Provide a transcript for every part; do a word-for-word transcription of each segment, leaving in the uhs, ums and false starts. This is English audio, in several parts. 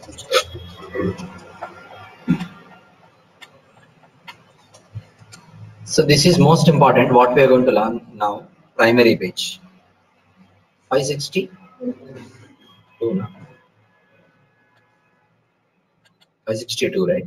So this is most important what we are going to learn now, primary page. five sixty-two, no? five sixty-two, right?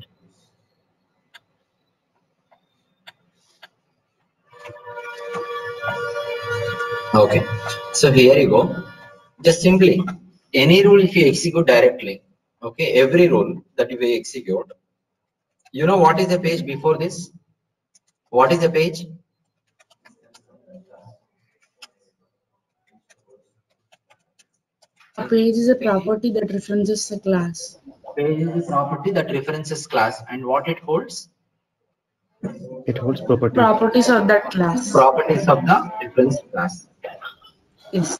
Okay, so here you go. Just simply any rule if you execute directly, okay, every rule that you execute, you know what is the page before this? What is the page? A page is a property that references a class. Page is a property that references class, and what it holds? It holds properties. Properties of that class. Properties of the reference class. Yes.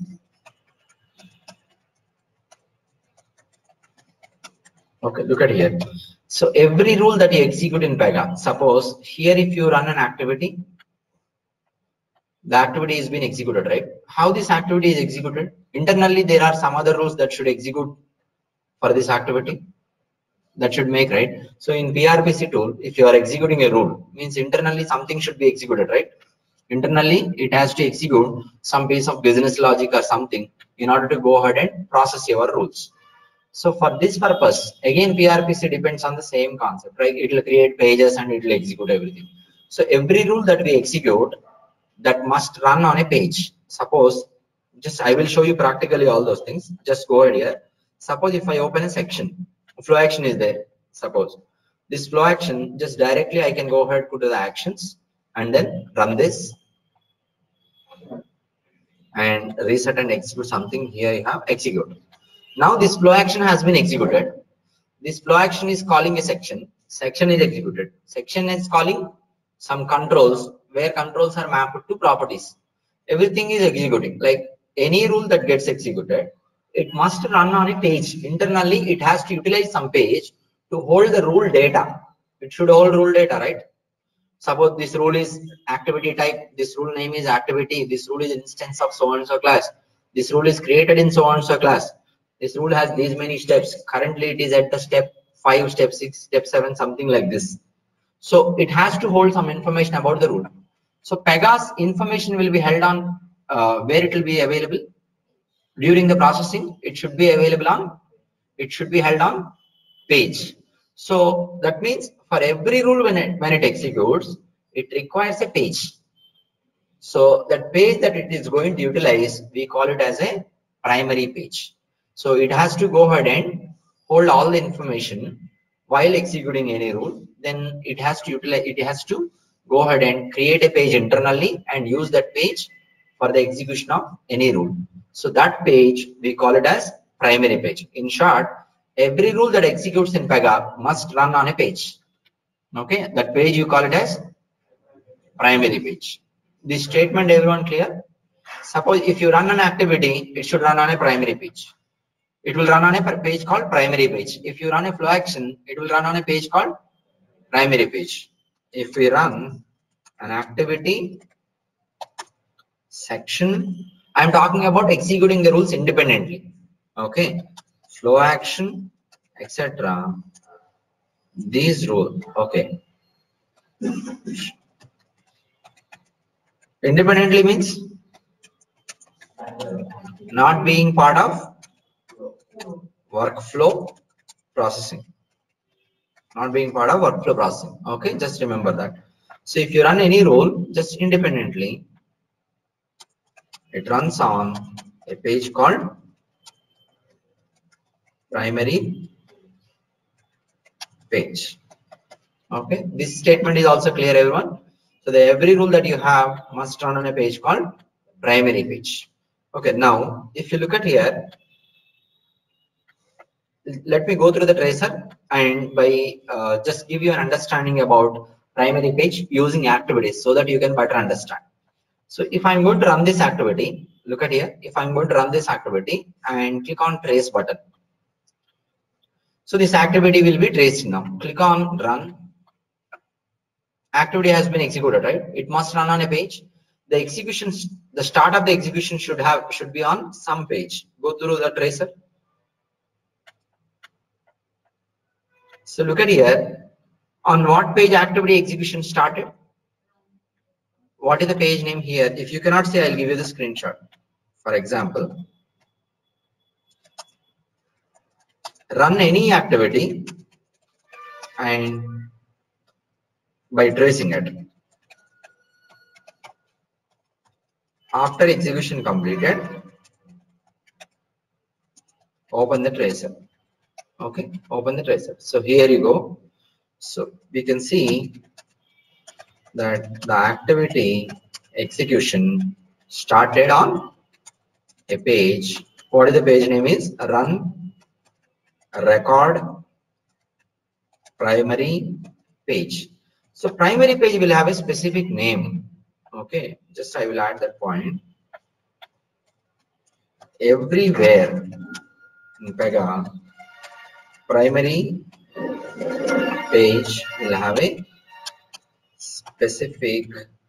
Okay, look at here. So every rule that you execute in Pega, suppose here if you run an activity, the activity is being executed, right? How this activity is executed? Internally, there are some other rules that should execute for this activity that should make, right? So in P R P C tool, if you are executing a rule, means internally something should be executed, right? Internally, it has to execute some piece of business logic or something in order to go ahead and process your rules. So for this purpose, again, P R P C depends on the same concept, right? It will create pages and it will execute everything. So every rule that we execute, that must run on a page. Suppose, just I will show you practically all those things. Just go ahead here. Suppose if I open a section, flow action is there. Suppose this flow action, just directly I can go ahead, go to the actions and then run this and reset and execute something. Here you have execute. Now this flow action has been executed. This flow action is calling a section. Section is executed. Section is calling some controls where controls are mapped to properties. Everything is executing. Like any rule that gets executed, it must run on a page. Internally, it has to utilize some page to hold the rule data. It should hold rule data, right? Suppose this rule is activity type. This rule name is activity. This rule is instance of so and so class. This rule is created in so and so class. This rule has these many steps. Currently, it is at the step five, step six, step seven, something like this. So it has to hold some information about the rule. So Pega's information will be held on uh, where it will be available during the processing. It should be available on. It should be held on page. So that means for every rule when it when it executes, it requires a page. So that page that it is going to utilize, we call it as a primary page. So it has to go ahead and hold all the information while executing any rule. Then it has to utilize, it has to go ahead and create a page internally and use that page for the execution of any rule. So that page we call it as primary page. In short, every rule that executes in Pega must run on a page. Okay, that page you call it as primary page. This statement, everyone clear? Suppose if you run an activity, it should run on a primary page. It will run on a page called primary page. If you run a flow action, it will run on a page called primary page. If we run an activity section, I am talking about executing the rules independently. Okay, flow action, et cetera. These rules, okay. Independently means not being part of workflow processing. Not being part of workflow processing. Okay, just remember that. So if you run any rule just independently, it runs on a page called primary page. Okay, this statement is also clear, everyone. So the every rule that you have must run on a page called primary page. Okay, now if you look at here, let me go through the tracer and by uh, just give you an understanding about primary page using activities so that you can better understand. So if I'm going to run this activity, look at here, if I'm going to run this activity and click on trace button. So this activity will be traced now. Click on run. Activity has been executed, right? It must run on a page. The execution, the start of the execution should have should be on some page. Go through the tracer. So look at here. On what page activity execution started? What is the page name here? If you cannot see, I'll give you the screenshot. For example, run any activity and by tracing it. After execution completed, open the tracer. Okay, open the tracer. So here you go. So we can see that the activity execution started on a page. What is the page name is? Run record primary page. So primary page will have a specific name. Okay, just I will add that point. Everywhere in Pega, primary page will have a specific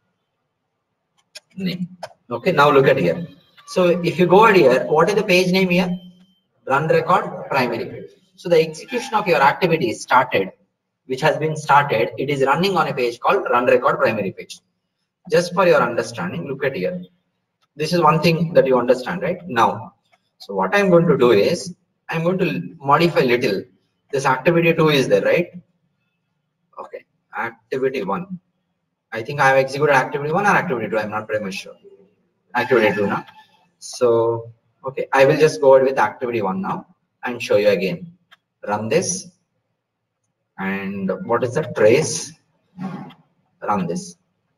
name. Okay, now look at here. So if you go out here, what is the page name here? Run record primary page. So the execution of your activity is started, which has been started. It is running on a page called run record primary page. Just for your understanding, look at here. This is one thing that you understand right now. So what I'm going to do is I'm going to modify little. This activity two is there, right? Okay, activity one. I think I have executed activity one or activity two. I'm not very much sure. Activity two now. So okay, I will just go ahead with activity one now and show you again. Run this, and what is the trace? Run this.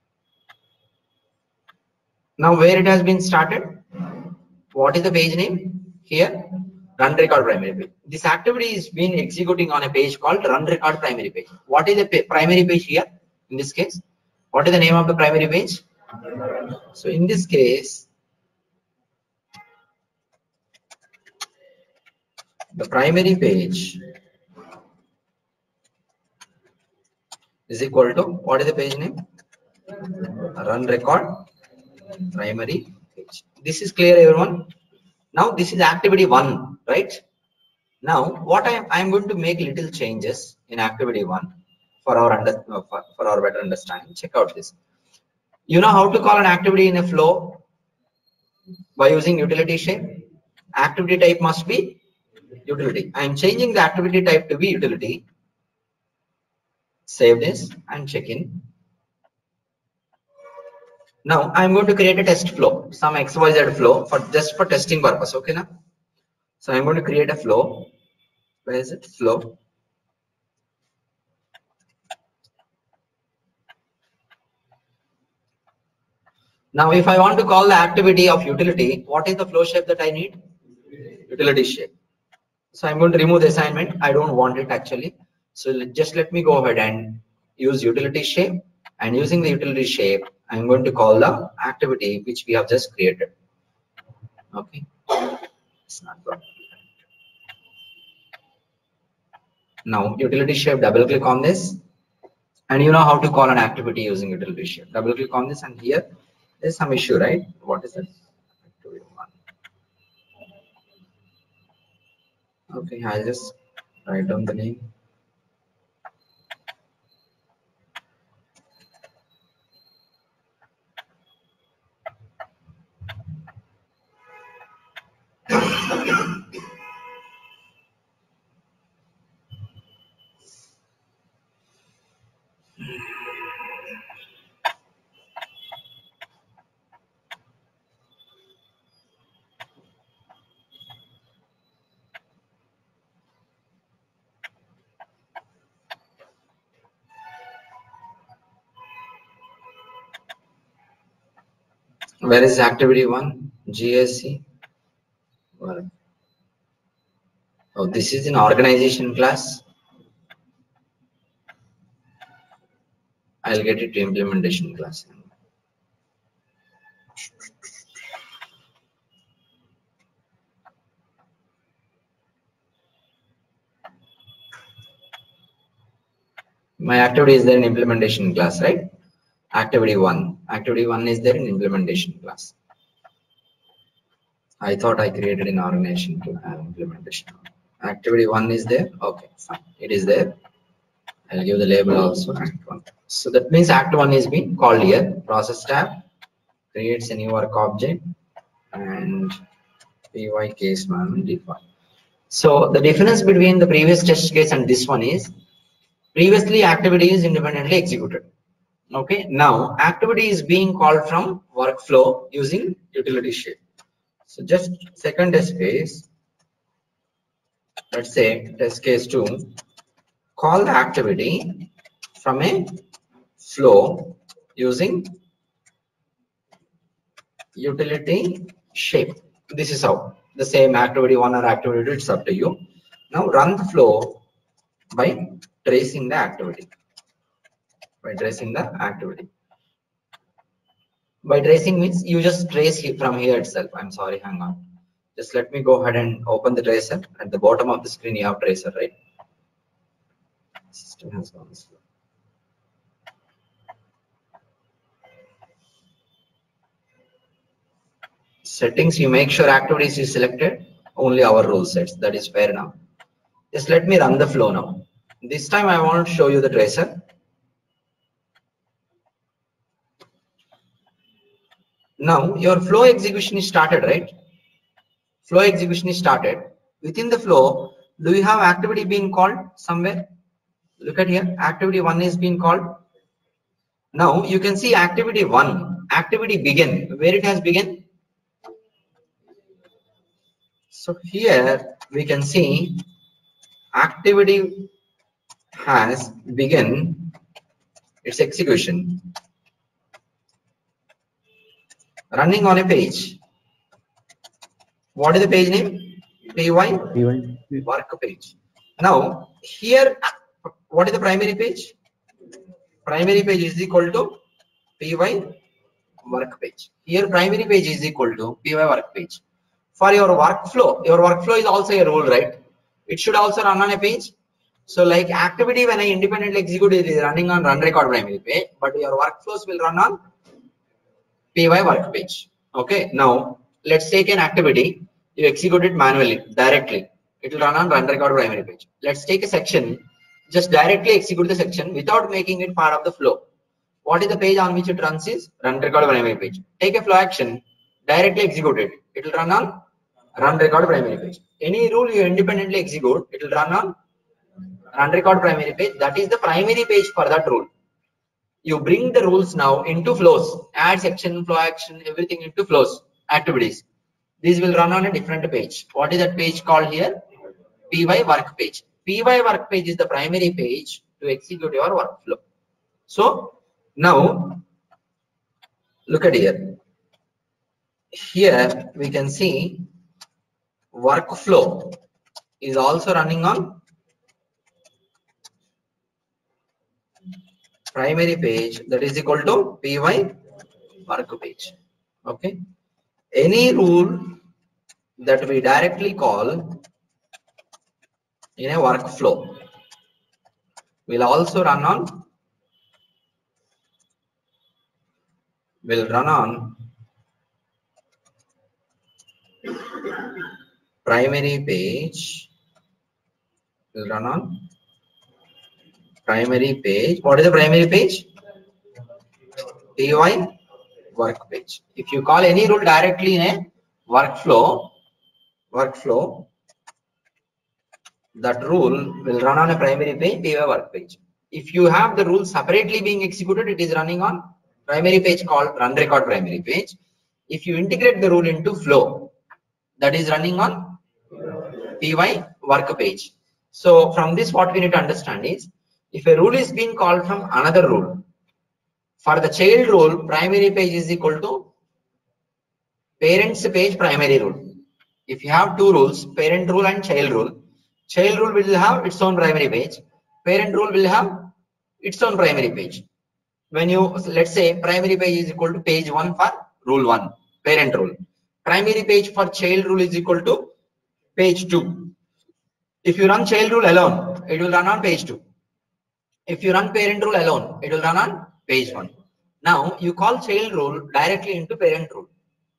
Now where it has been started? What is the page name here? Run record primary page. This activity is been executing on a page called run record primary page. What is the primary page here? In this case, what is the name of the primary page? So in this case, the primary page is equal to, what is the page name? Run record primary page. This is clear, everyone? Now this is activity one, right? Now what I am I am going to make little changes in activity one for our under for, for our better understanding. Check out this. You know how to call an activity in a flow? By using utility shape. Activity type must be utility. I am changing the activity type to be utility. Save this and check in. Now I am going to create a test flow, some X Y Z flow for just for testing purpose. Okay, now. So I am going to create a flow. Where is it? Flow. Now if I want to call the activity of utility, what is the flow shape that I need? Utility shape. So I'm going to remove the assignment. I don't want it actually. So just let me go ahead and use utility shape, and using the utility shape, I'm going to call the activity which we have just created. Okay. It's not going. Now utility shape, double click on this, and you know how to call an activity using utility shape. Double click on this, and here there's some issue, right? What is it? Okay, I'll just write down the name. Where is activity one? G S C. Well, oh, this is an organization class. I'll get it to implementation class. My activity is there in implementation class, right? Activity one. Activity one is there in implementation class. I thought I created an organization to have implementation. Activity one is there. Okay, fine. It is there. I'll give the label also act one. So that means act one is being called here. Process tab creates a new work object and py case management define. So the difference between the previous test case and this one is previously activity is independently executed. Okay, now activity is being called from workflow using utility shape. So just second test case, let's say test case two, call the activity from a flow using utility shape. This is how the same activity one or activity two, it's up to you. Now run the flow by tracing the activity. By tracing the activity. By tracing means you just trace from here itself. I'm sorry, hang on. Just let me go ahead and open the tracer. At the bottom of the screen, you have tracer, right? System has gone slow. Settings, you make sure activities is selected, only our rule sets. That is fair now. Just let me run the flow now. This time I want to show you the tracer. Now your flow execution is started, right? Flow execution is started. Within the flow, do you have activity being called somewhere? Look at here, activity one is being called. Now you can see activity one, activity begin, where it has begun. So here we can see activity has begun its execution running on a page. What is the page name? Py work page. Now here, what is the primary page? Primary page is equal to py work page. Here primary page is equal to py work page. For your workflow, your workflow is also a rule, right? It should also run on a page. So like activity, when I independently execute, it is running on run record primary page, but your workflows will run on py work page. Okay, now let's take an activity, you execute it manually, directly. It will run on run record primary page. Let's take a section, just directly execute the section without making it part of the flow. What is the page on which it runs is run record primary page. Take a flow action, directly execute it. It will run on run record primary page. Any rule you independently execute, it will run on run record primary page. That is the primary page for that rule. You bring the rules now into flows, add section, flow action, everything into flows, activities. These will run on a different page. What is that page called here? Py work page. Py work page is the primary page to execute your workflow. So now look at here. Here we can see workflow is also running on primary page, that is equal to py work page. Okay, any rule that we directly call in a workflow will also run on will run on primary page will run on primary page. What is the primary page? Py work page. If you call any rule directly in a workflow, workflow, that rule will run on a primary page, Py work page. If you have the rule separately being executed, it is running on primary page called run record primary page. If you integrate the rule into flow, that is running on Py work page. So from this, what we need to understand is, if a rule is being called from another rule, for the child rule, primary page is equal to parent's page primary rule. If you have two rules, parent rule and child rule, child rule will have its own primary page, parent rule will have its own primary page. When you, let's say primary page is equal to page one for rule one, parent rule. Primary page for child rule is equal to page two. If you run child rule alone, it will run on page two. If you run parent rule alone, it will run on page one. Now you call child rule directly into parent rule.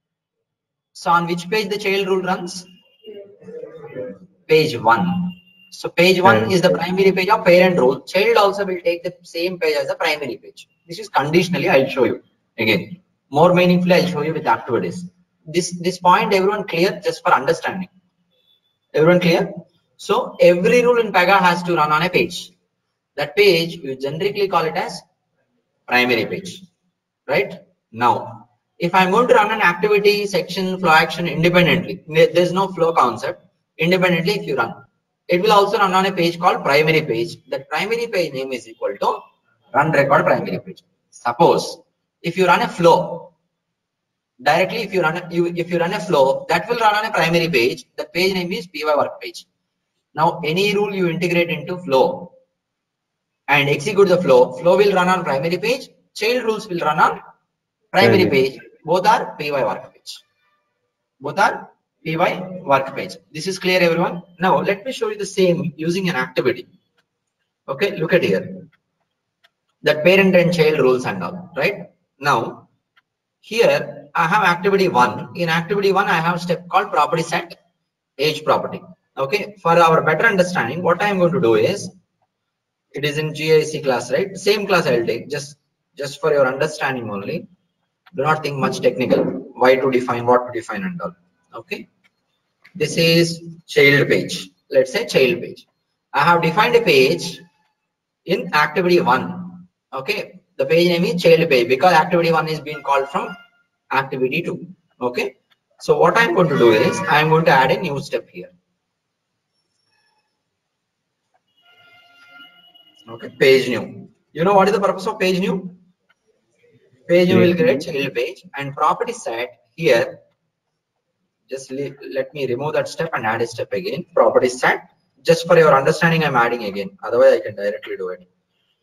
So on which page the child rule runs? Page one. So page one Parent is the primary page of parent role. Child also will take the same page as the primary page. This is conditionally. I'll show you again. More meaningfully, I'll show you with activities. This this point, everyone clear? Just for understanding. Everyone clear? So every rule in Pega has to run on a page. That page you generically call it as primary page, right? Now, if I'm going to run an activity, section, flow action independently, there's no flow concept. Independently, if you run, it will also run on a page called primary page. That primary page name is equal to run record primary page. Suppose if you run a flow directly, if you run a, you if you run a flow, that will run on a primary page. The page name is P Y work page. Now, any rule you integrate into flow and execute the flow, flow will run on primary page. Child rules will run on primary page. Both are P Y work page. Both are P Y work page. This is clear, everyone. Now let me show you the same using an activity. Okay, look at here. That parent and child rules and all, right? Now here I have activity one. In activity one, I have step called property set age property. Okay, for our better understanding, what I am going to do is, it is in G I C class, right? Same class I'll take, just just for your understanding only. Do not think much technical. Why to define, what to define and all. Okay. This is child page. Let's say child page. I have defined a page in activity one. Okay. The page name is child page because activity one is being called from activity two. Okay. So what I'm going to do is I'm going to add a new step here. Okay. Page new. You know what is the purpose of page new? Page new will create child page and property set here. Just let me remove that step and add a step again. Property set. Just for your understanding, I'm adding again. Otherwise, I can directly do it.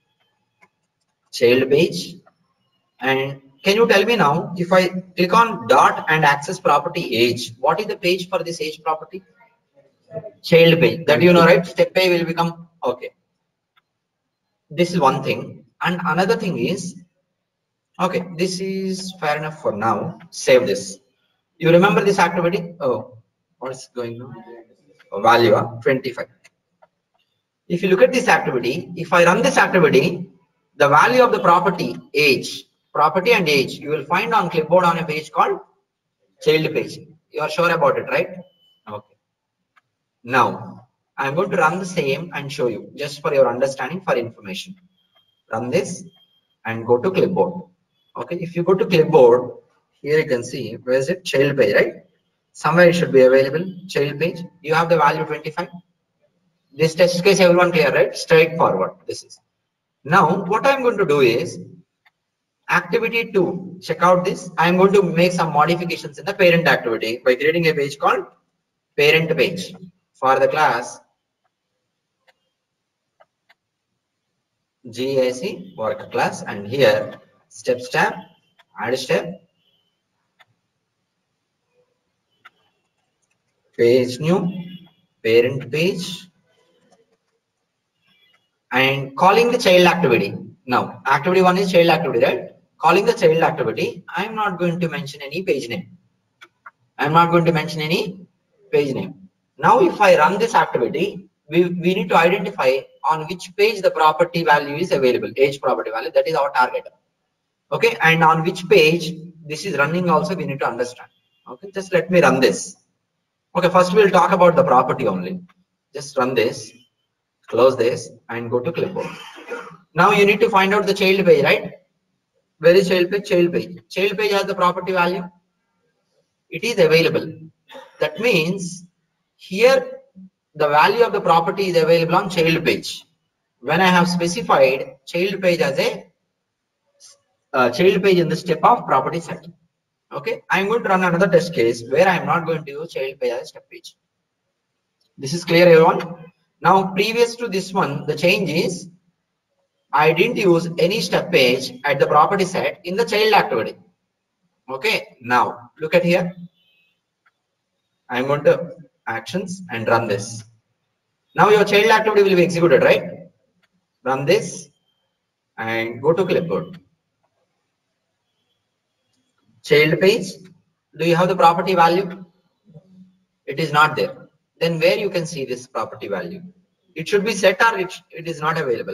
Child page. And can you tell me now, if I click on dot and access property age, what is the page for this age property? Child page. That you know, right? Step page will become okay. This is one thing. And another thing is, okay, this is fair enough for now. Save this. You remember this activity? Oh, what's going on? Oh, value of twenty-five. If you look at this activity, if I run this activity, the value of the property age, property and age, you will find on clipboard on a page called child page. You are sure about it, right? Okay. Now, I'm going to run the same and show you just for your understanding, for information. Run this and go to clipboard. Okay. If you go to clipboard, here you can see, where is it? Child page, right? Somewhere it should be available. Child page. You have the value twenty-five. This test case, everyone clear, right? Straightforward. This is. Now, what I'm going to do is activity two. Check out this. I'm going to make some modifications in the parent activity by creating a page called parent page for the class G I C work class. And here, step step, add step. Page new, parent page, and calling the child activity. Now, activity one is child activity, right? Calling the child activity, I'm not going to mention any page name. I'm not going to mention any page name. Now, if I run this activity, we, we need to identify on which page the property value is available, age property value, that is our target. Okay, and on which page this is running also we need to understand. Okay, just let me run this. Okay, first we'll talk about the property only. Just run this, close this, and go to clipboard. Now you need to find out the child page, right? Where is child page? Child page. Child page has the property value. It is available. That means here the value of the property is available on child page. When I have specified child page as a uh, child page in the step of property set. Okay, I'm going to run another test case where I'm not going to use child page as a step page. This is clear, everyone? Now, previous to this one, the change is I didn't use any step page at the property set in the child activity. Okay, now look at here. I'm going to actions and run this. Now your child activity will be executed, right? Run this and go to clipboard. Child page, do you have the property value? It is not there. Then where you can see this property value? It should be set or it, it is not available.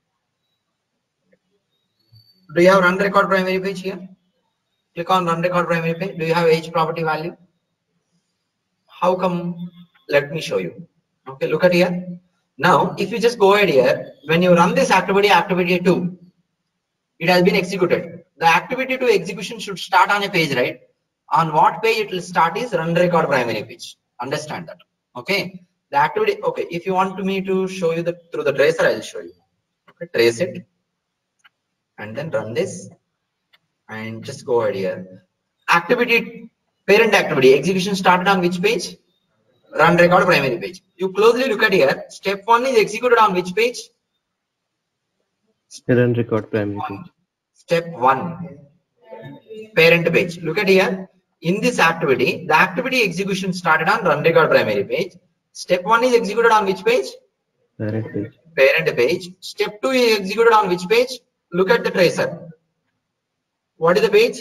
Do you have run record primary page here? Click on run record primary page. Do you have age property value? How come? Let me show you. Okay, look at here. Now, if you just go ahead here, when you run this activity, activity two, it has been executed. The activity two execution should start on a page, right? On what page it will start is run record primary page. Understand that. Okay. The activity. Okay. If you want me to show you the through the tracer, I'll show you. Okay. Trace it, and then run this, and just go ahead here. Activity parent activity execution started on which page? Run record primary page. You closely look at here. Step one is executed on which page? Run record primary page. Step one, parent page. Look at here. In this activity, the activity execution started on run record primary page. Step one is executed on which page? Parent page. Parent page. Step two is executed on which page? Look at the tracer. What is the page?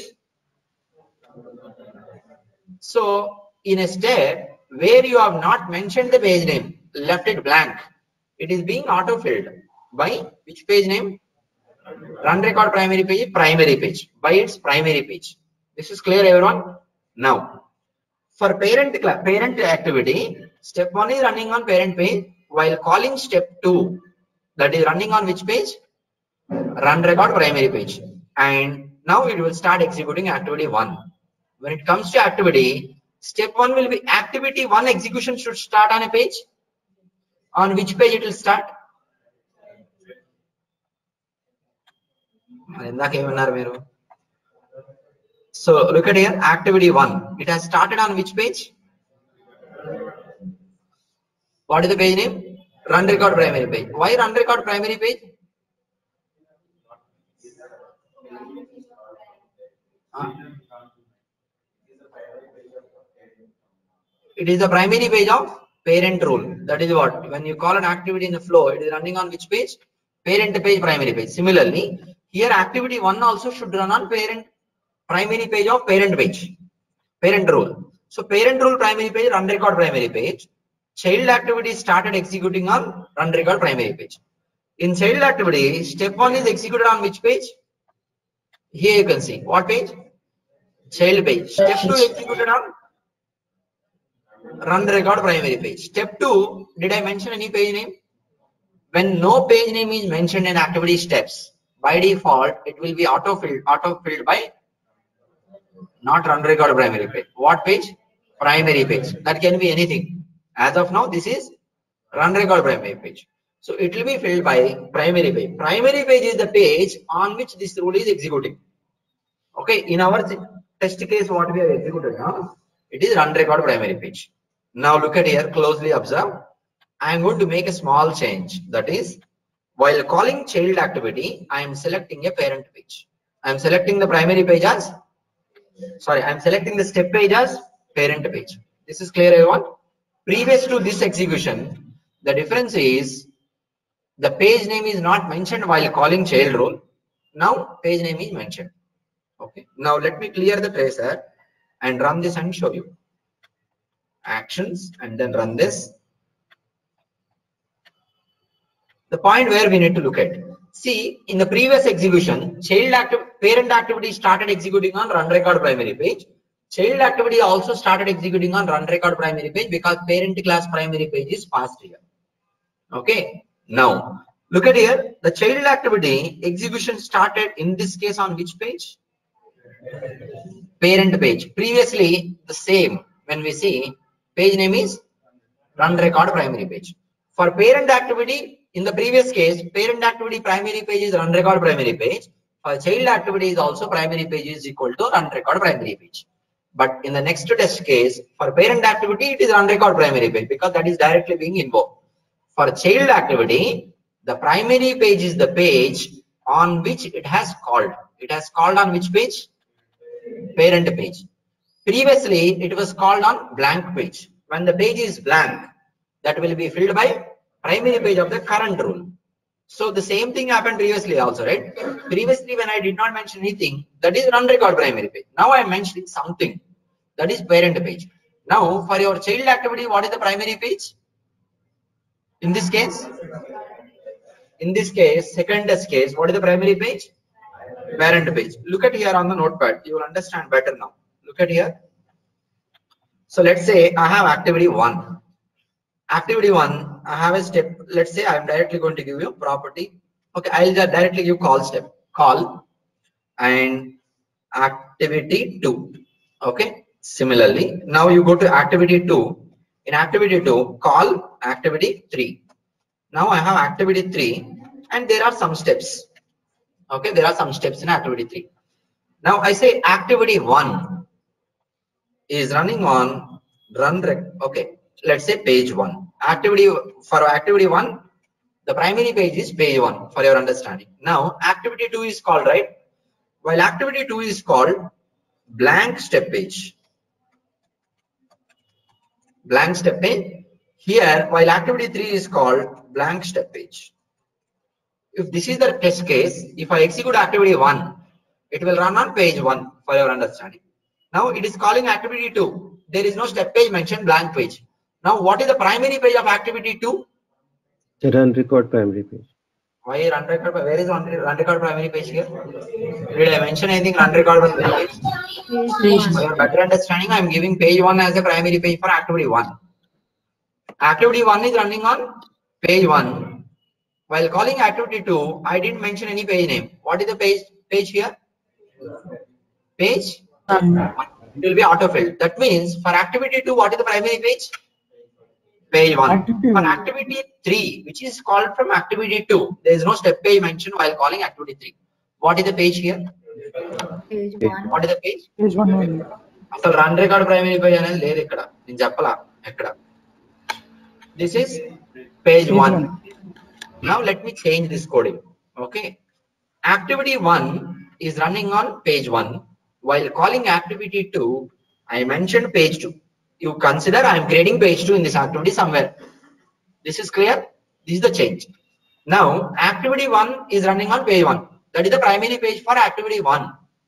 So, in a step where you have not mentioned the page name, left it blank, it is being auto-filled by which page name? Run record primary page, primary page, by its primary page. This is clear, everyone? Now, for parent parent activity, step one is running on parent page, while calling step two, that is running on which page? Run record primary page. And now it will start executing activity one. When it comes to activity, step one will be activity one execution should start on a page. On which page it will start? So look at here, activity one. It has started on which page? What is the page name? Run record primary page. Why run record primary page? Huh? It is the primary page of parent rule. That is what? When you call an activity in the flow, it is running on which page? Parent page, primary page. Similarly, here activity one also should run on parent primary page of parent page. Parent rule. So parent rule primary page, run record primary page. Child activity started executing on run record primary page. In child activity, step one is executed on which page? Here you can see. What page? Child page. Step two executed on run record primary page. Step two, did I mention any page name? When no page name is mentioned in activity steps, by default, it will be auto-filled, auto-filled by not run record primary page. What page? Primary page. That can be anything. As of now, this is run record primary page. So it will be filled by primary page. Primary page is the page on which this rule is executing. Okay, in our test case, what we have executed now, it is run record primary page. Now look at here, closely observe. I am going to make a small change. That is, while calling child activity, I am selecting a parent page. I am selecting the primary page as, sorry, I am selecting the step page as parent page. This is clear, everyone? Previous to this execution, the difference is the page name is not mentioned while calling child rule. Now page name is mentioned. Okay. Now let me clear the tracer and run this and show you. Actions and then run this. The point where we need to look at. See, in the previous execution, child active parent activity started executing on run record primary page. Child activity also started executing on run record primary page because parent class primary page is passed here. Okay. Now look at here. The child activity execution started in this case on which page? Parent page. Previously the same. When we see page name is run record primary page. For parent activity, in the previous case, parent activity primary page is run record primary page. For child activity is also primary page is equal to run record primary page. But in the next test case, for parent activity, it is run record primary page because that is directly being invoked. For child activity, the primary page is the page on which it has called. It has called on which page? Parent page. Previously, it was called on blank page. When the page is blank, that will be filled by primary page of the current rule. So the same thing happened previously also, right? Previously, when I did not mention anything, that is run record primary page. Now I am mentioning something, that is parent page. Now for your child activity, what is the primary page? In this case, in this case, second test case, what is the primary page? Parent page. Look at here on the notepad. You will understand better now. Look at here. So let's say I have activity one. Activity one, I have a step. Let's say I am directly going to give you property. Okay, I'll just directly give call step. Call and activity two. Okay. Similarly, now you go to activity two. In activity two, call activity three. Now I have activity three, and there are some steps. Okay, there are some steps in activity three. Now I say activity one is running on run rec. Okay, let's say page one. Activity for activity one, the primary page is page one for your understanding. Now activity two is called, right? While activity two is called blank step page. Blank step page. Here, while activity three is called blank step page. If this is the test case, if I execute activity one, it will run on page one for your understanding. Now it is calling activity two. There is no step page mentioned, blank page. Now what is the primary page of activity two? The run record primary page. Why run record? Where is run record primary page here? Did I mention anything run record primary page? For your better understanding, I am giving page one as a primary page for activity one. Activity one is running on page one. While calling activity two, I didn't mention any page name. What is the page page here? Page Um, it will be autofilled. That means for activity two, what is the primary page? Page one. Activity. For activity three, which is called from activity two, there is no step page mentioned while calling activity three. What is the page here? Page Page one. What is the page? page one only. అసలు run record primary page అనేది లేదు ఇక్కడ, నేను చెప్పలా ఎక్కడ. This is page one. Now let me change this coding. Okay, activity one is running on page one. While calling activity two, I mentioned page two. You consider I am creating page two in this activity somewhere. This is clear. This is the change. Now activity one is running on page one. That is the primary page for activity one.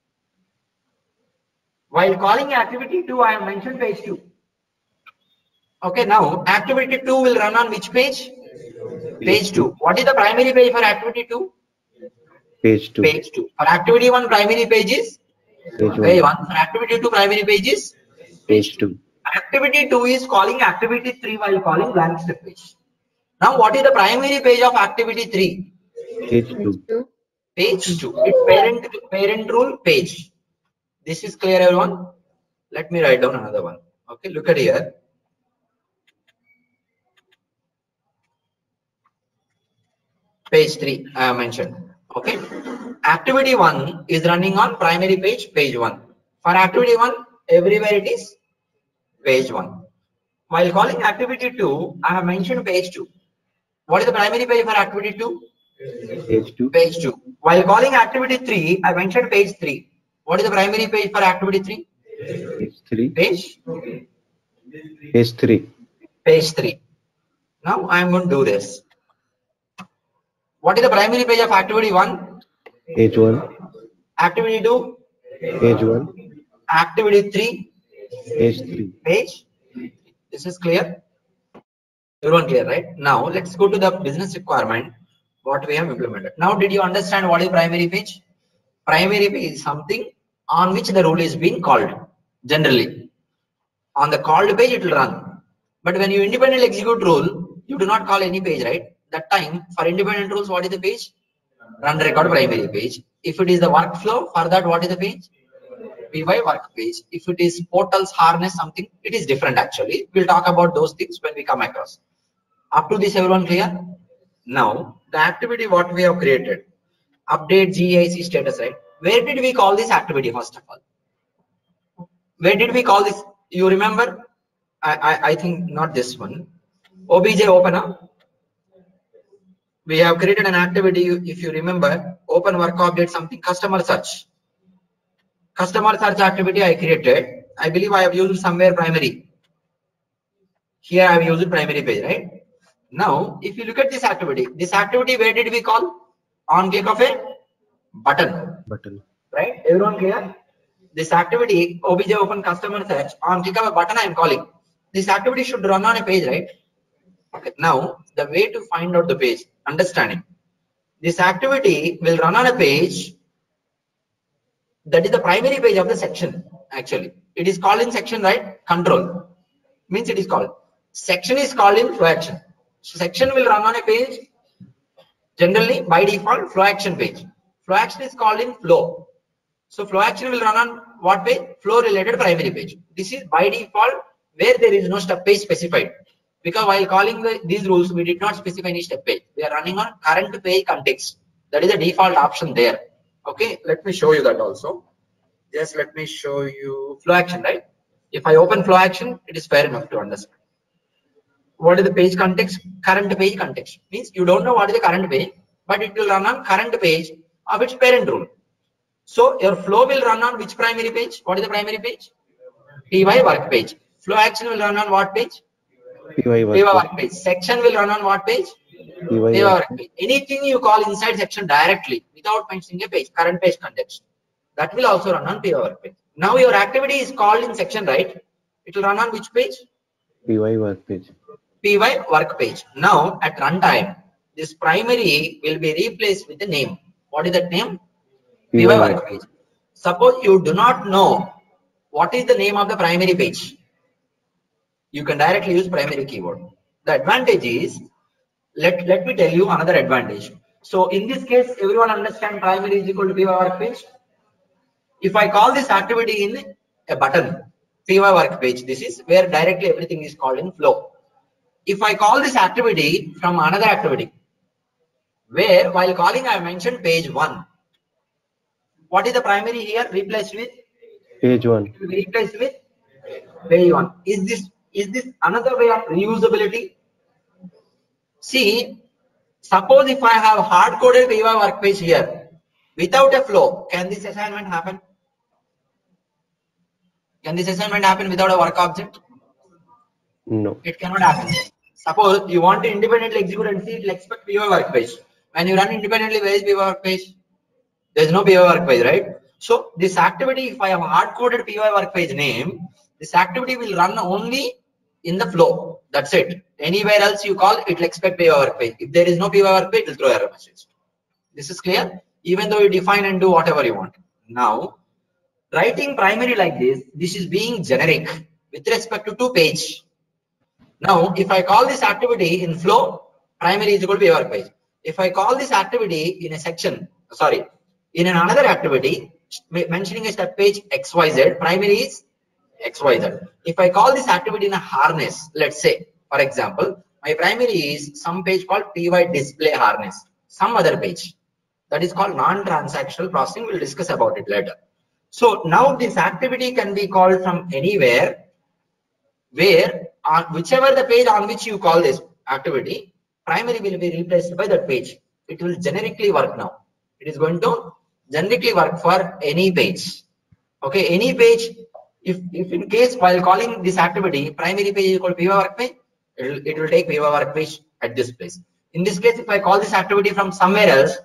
While calling activity two, I have mentioned page two. Okay, now activity two will run on which page? Page two. What is the primary page for activity two? Page two. Page two. For activity one, primary page is Page page one. one. For activity two, primary page is Page two. activity two is calling activity three while calling blank step page. Now, what is the primary page of activity three? Page two. Two. Page two. It's parent parent rule page. This is clear, everyone? Let me write down another one. Okay, look at here. Page three, I have mentioned. Okay, activity one is running on primary page, page one. For activity one, everywhere it is page one. While calling activity two, I have mentioned page two. What is the primary page for activity two? Page two. Page two. While calling activity three, I mentioned page three. What is the primary page for activity three? Page three. Page Page three. page three. Now I am going to do this. What is the primary page of activity one? Page one. Activity two? Page one. Activity three? Page three. Page. This is clear. Everyone clear, right? Now let's go to the business requirement. What we have implemented. Now, did you understand what is primary page? Primary page is something on which the rule is being called. Generally, on the called page it will run. But when you independently execute rule, you do not call any page, right? That time for independent rules, what is the page? Run record primary page. If it is the workflow, for that what is the page? P Y work page. If it is portals, harness, something, it is different actually. We'll talk about those things when we come across. Up to this, everyone clear? Now the activity what we have created, update G I C status, right? Where did we call this activity first of all? Where did we call this? You remember? I I, I think not this one. O B J open up. We have created an activity, if you remember, open work object something, customer search. Customer search activity I created. I believe I have used somewhere primary. Here I have used primary page, right? Now, if you look at this activity, this activity where did we call? On click of a button. Button. Right? Everyone clear? This activity, O B J open customer search, on click of a button I am calling. This activity should run on a page, right? Okay, now the way to find out the page, understanding. This activity will run on a page that is the primary page of the section. Actually, it is called in section, right? Control means it is called. Section is called in flow action. So section will run on a page. Generally, by default, flow action page. Flow action is called in flow. So flow action will run on what page? Flow related primary page. This is by default where there is no step page specified. Because while calling the, these rules, we did not specify any step page. We are running on current page context. That is the default option there. Okay, let me show you that also. Just let me show you flow action, right? If I open flow action, it is fair enough to understand. What is the page context? Current page context means you don't know what is the current page, but it will run on current page of its parent rule. So your flow will run on which primary page? What is the primary page? P Y work page. Flow action will run on what page? P Y P Y work page. Section will run on what page? P Y work page. Anything you call inside section directly without mentioning a page, current page context, that will also run on P Y work page. Now your activity is called in section, right? It will run on which page? P Y work page. P Y work page. Now at runtime, this primary will be replaced with the name. What is that name? P Y work page. Suppose you do not know what is the name of the primary page, you can directly use primary keyword. The advantage is, let, let me tell you another advantage. So in this case, everyone understand primary is equal to P Y work page. If I call this activity in a button, P Y work page, this is where directly everything is called in flow. If I call this activity from another activity, where while calling I mentioned page one, what is the primary here replaced with? Page one. It will be replaced with page one. Is this is this another way of reusability? See, suppose if I have hard coded P Y work page here without a flow, can this assignment happen? Can this assignment happen without a work object? No. It cannot happen. Suppose you want to independently execute and see, it will expect P Y work page. When you run independently, where is P Y work page? There is no P Y work page, right? So this activity, if I have hard coded P Y work page name, this activity will run only in the flow. That's it. Anywhere else you call, it will expect P Y work page. If there is no P Y work page, it will throw error message. This is clear? Even though you define and do whatever you want. Now, writing primary like this, this is being generic with respect to two page. Now, if I call this activity in flow, primary is equal to P Y work page. If I call this activity in a section, sorry, in another activity, mentioning a step page X Y Z, primary is X Y Z. If I call this activity in a harness, let's say, for example, my primary is some page called P Y display harness, some other page that is called non-transactional processing. We'll discuss about it later. So now this activity can be called from anywhere, where on whichever the page on which you call this activity, primary will be replaced by that page. It will generically work now. It is going to generically work for any page. Okay, any page. If, if in case while calling this activity, primary page is equal to P Y work page, it will, it will take P Y work page at this place. In this case, if I call this activity from somewhere else,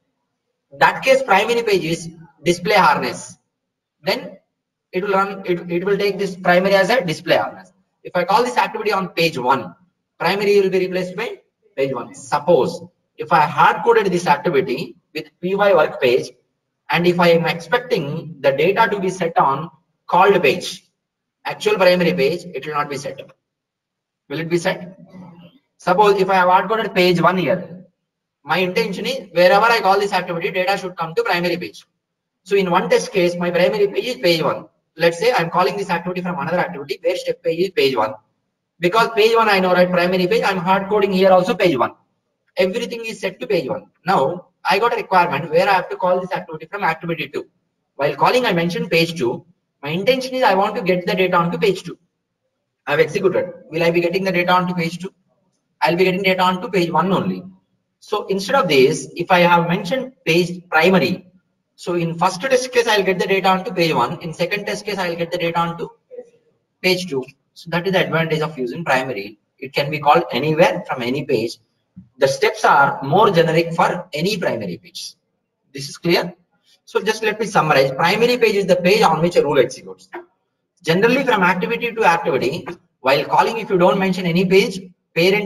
that case primary page is display harness. Then it will run. It, it will take this primary as a display harness. If I call this activity on page one, primary will be replaced by page one. Suppose if I hard coded this activity with P Y work page, and if I am expecting the data to be set on called page, actual primary page, it will not be set. Will it be set? Suppose if I have hard coded page one here, my intention is wherever I call this activity, data should come to primary page. So in one test case, my primary page is page one. Let's say I'm calling this activity from another activity where step page is page one. Because page one I know, right, primary page, I'm hard coding here also page one. Everything is set to page one. Now I got a requirement where I have to call this activity from activity two. While calling, I mentioned page two. My intention is I want to get the data onto page two. I have executed. Will I be getting the data onto page two? I'll be getting data onto page one only. So instead of this, if I have mentioned page primary, so in first test case, I'll get the data onto page one. In second test case, I'll get the data onto page two. So that is the advantage of using primary. It can be called anywhere from any page. The steps are more generic for any primary page. This is clear? So just let me summarize. Primary page is the page on which a rule executes. Generally from activity to activity, while calling, if you don't mention any page, parent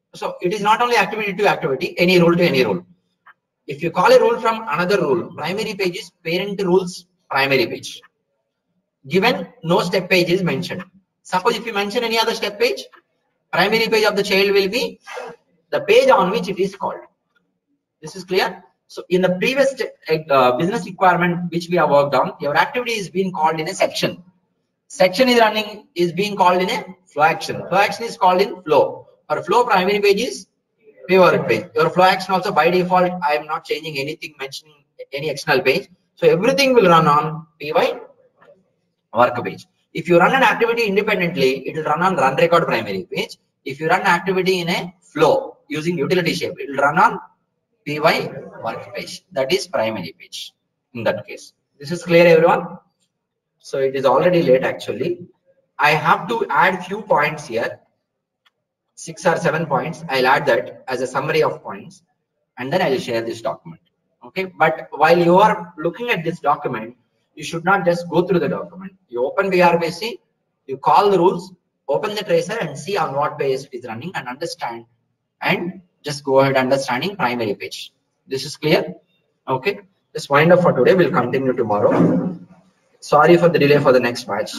So it is not only activity to activity, any rule to any rule. If you call a rule from another rule, primary page is parent rules primary page. Given no step page is mentioned. Suppose if you mention any other step page, primary page of the child will be the page on which it is called. This is clear. So in the previous uh, business requirement which we have worked on, your activity is being called in a section. Section is running is being called in a flow action. Flow action is called in flow. Or flow primary page is pivot page. Your flow action also by default, I am not changing anything, mentioning any external page. So everything will run on P Y work page. If you run an activity independently, it will run on run record primary page. If you run an activity in a flow using utility shape, it will run on P Y work page. That is primary page in that case. This is clear, everyone? So it is already late actually. I have to add few points here. Six or seven points. I'll add that as a summary of points and then I'll share this document. Okay. But while you are looking at this document, you should not just go through the document. You open V R B C, you call the rules, open the tracer and see on what page it is running and understand and just go ahead understanding primary page. This is clear? Okay. Just wind up for today. We'll continue tomorrow. Sorry for the delay for the next batch.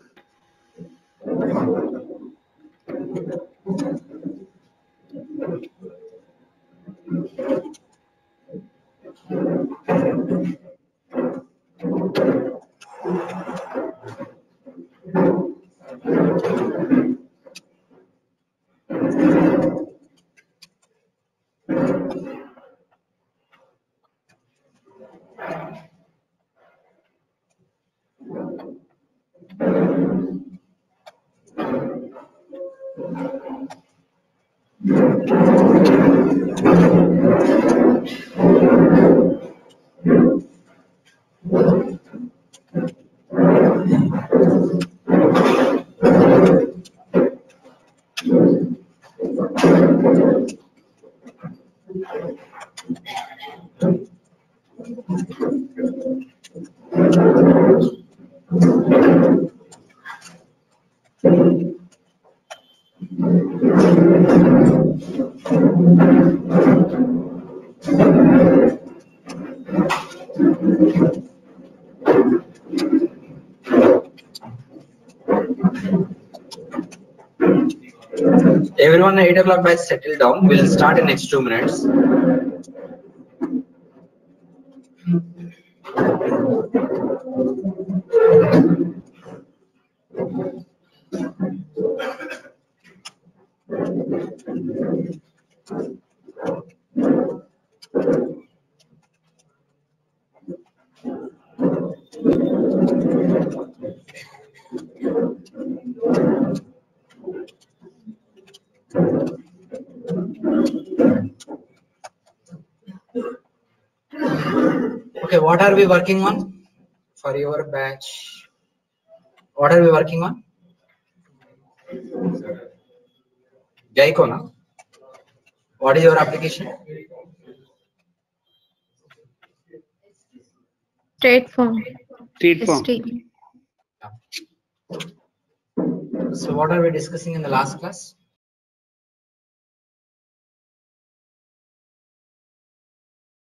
Everyone at eight o'clock batch settle down. We'll start in next two minutes. Okay, what are we working on for your batch? What are we working on? Gaikona. What is your application? State form. State form. S T. So what are we discussing in the last class?